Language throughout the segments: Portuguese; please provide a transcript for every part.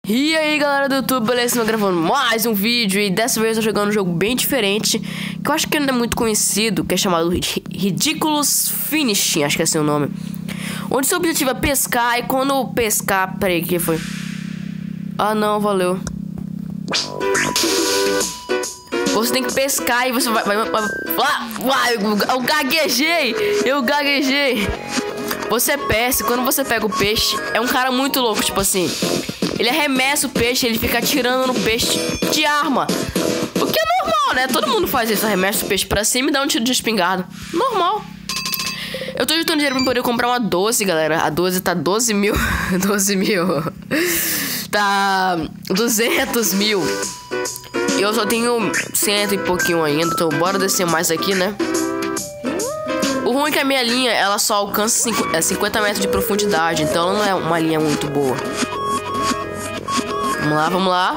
E aí galera do YouTube, beleza? Estou gravando mais um vídeo e dessa vez eu tô jogando um jogo bem diferente, que eu acho que ainda é muito conhecido, que é chamado Ridiculous Finishing, acho que é assim o nome. Onde seu objetivo é pescar e quando pescar... Peraí, que foi? Ah não, valeu. Você tem que pescar e você vai... Eu gaguejei. Você pesca, quando você pega o peixe, é um cara muito louco, tipo assim... Ele arremessa o peixe, ele fica atirando no peixe de arma. O que é normal, né? Todo mundo faz isso, arremessa o peixe pra cima e dá um tiro de espingarda. Normal. Eu tô juntando dinheiro pra poder comprar uma 12, galera. A 12 tá 12 mil. 12 mil. Tá 200 mil. E eu só tenho 100 e pouquinho ainda. Então bora descer mais aqui, né? O ruim é que a minha linha, ela só alcança 50 metros de profundidade. Então ela não é uma linha muito boa. Vamos lá.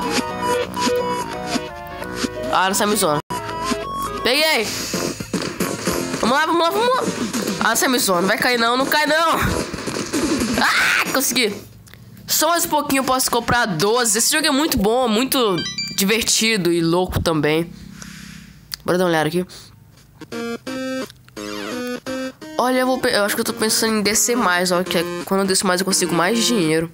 Ah, não sai me zona. Peguei. Vamos lá. Ah, não sai me zona. Não vai cair não, não cai não. Ah, consegui. Só mais um pouquinho eu posso comprar 12. Esse jogo é muito bom, muito divertido e louco também. Bora dar uma olhada aqui. Olha, eu acho que eu tô pensando em descer mais, ó. Que quando eu desço mais eu consigo mais dinheiro.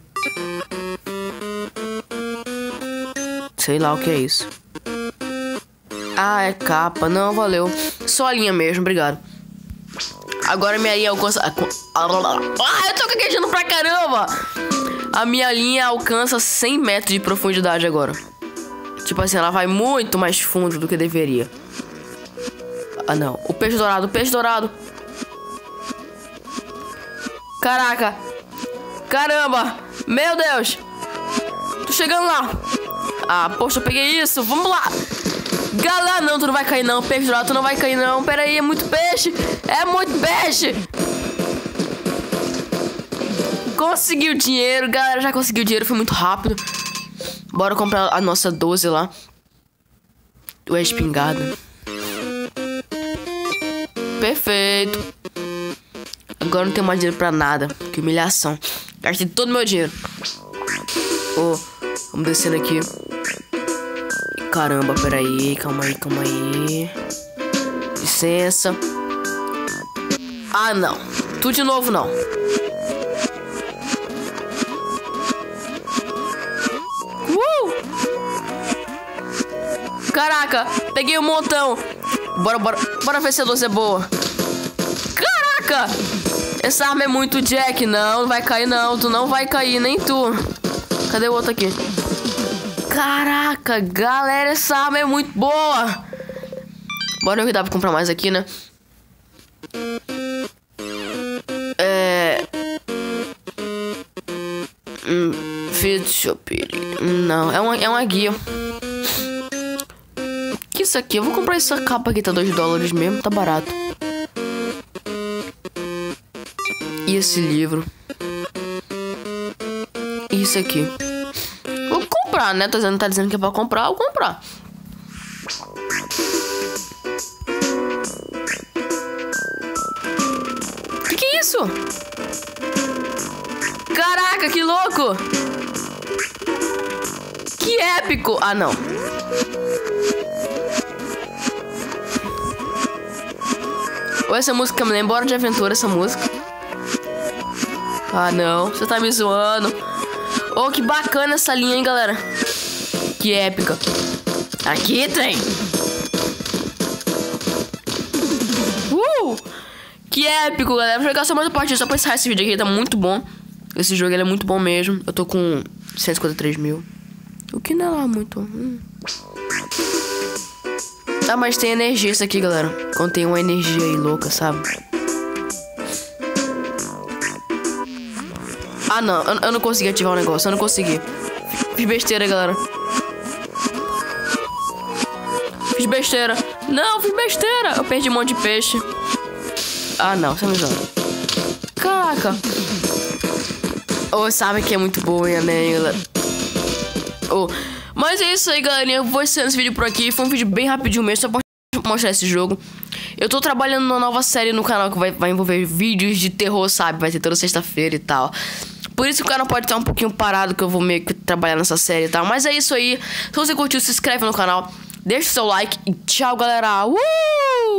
Sei lá o que é isso. Ah, é capa. Não, valeu. Só a linha mesmo, obrigado. Agora minha linha alcança... Ah, eu tô gaguejando pra caramba! A minha linha alcança 100 metros de profundidade agora. Tipo assim, ela vai muito mais fundo do que deveria. Ah, não. O peixe dourado. Caraca. Caramba. Meu Deus. Tô chegando lá. Ah, poxa, eu peguei isso. Vamos lá. Galera, não, tu não vai cair não. Peixe dourado, tu não vai cair não. Pera aí, é muito peixe. É muito peixe. Consegui o dinheiro. Galera, já consegui o dinheiro. Foi muito rápido. Bora comprar a nossa 12 lá. O espingarda. Perfeito. Agora não tenho mais dinheiro pra nada. Que humilhação. Gastei todo o meu dinheiro. Oh, vamos descendo aqui. Caramba, peraí. Calma aí. Licença. Ah, não. Tudo de novo, não. Caraca, peguei um montão. Bora ver se a 12 é boa. Caraca! Essa arma é muito Jack. Não vai cair não. Tu não vai cair, nem tu. Cadê o outro aqui? Caraca, galera, essa arma é muito boa. Bora ver o que dá pra comprar mais aqui, né? Não, é uma guia. Que isso aqui? Eu vou comprar essa capa aqui, tá $2 mesmo, tá barato. E esse livro? E isso aqui? Vou comprar, né? Tá dizendo que é pra comprar, eu vou comprar. Que é isso? Caraca, que louco! Que épico! Ah, não. Ou essa música me lembra Hora de Aventura, essa música. Ah, não. Você tá me zoando. Oh, que bacana essa linha, hein, galera. Que épica. Aqui tem. Que épico, galera. Vou jogar só mais uma partida, só pra encerrar esse vídeo aqui. Tá muito bom. Esse jogo, ele é muito bom mesmo. Eu tô com 153 mil. O que não é lá muito... Ah, mas tem energia isso aqui, galera. Contém uma energia aí louca, sabe? Ah, não. Eu não consegui ativar o negócio. Eu não consegui. Fiz besteira, galera. Fiz besteira. Não, fiz besteira. Eu perdi um monte de peixe. Ah, não. Você me joga. Caraca. Oh, sabe que é muito boa, né, galera? Oh... Mas é isso aí, galerinha. Eu vou encerrar esse vídeo por aqui. Foi um vídeo bem rapidinho mesmo, só pra mostrar esse jogo. Eu tô trabalhando numa nova série no canal que vai envolver vídeos de terror, sabe? Vai ter toda sexta-feira e tal. Por isso que o canal pode estar um pouquinho parado, que eu vou meio que trabalhar nessa série e tal. Mas é isso aí. Se você curtiu, se inscreve no canal, deixa o seu like e tchau, galera.